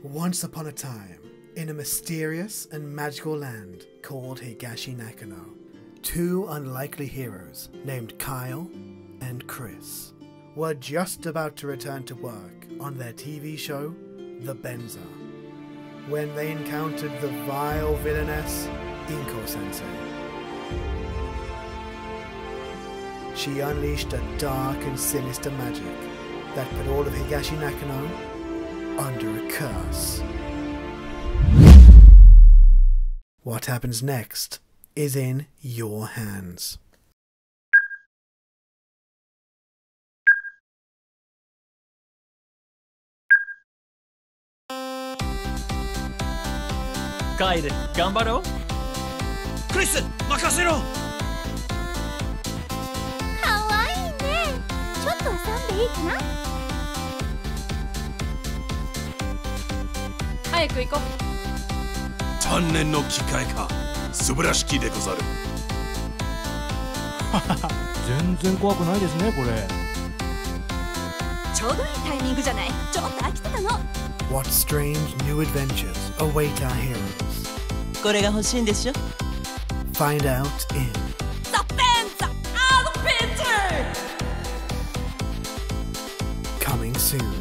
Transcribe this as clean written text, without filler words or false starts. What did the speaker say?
Once upon a time, in a mysterious and magical land called Higashi Nakano, two unlikely heroes named Kyle and Chris were just about to return to work on their TV show, The Benza, when they encountered the vile villainess Inko Sensei. She unleashed a dark and sinister magic that put all of Higashi Nakano under a curse. What happens next is in your hands. Kyle, 頑張ろう。 クリス、任せろ。 かわいいね。ちょっと遊んでいいかな。早く行こう。 鍛錬の機会か。素晴らしきでござる。 全然怖くないですね、これ。 ちょうどいいタイミングじゃない。ちょっと飽きてたの。 What strange new adventures await our heroes? これが欲しいんでしょ? Find out in The Benza English! coming soon.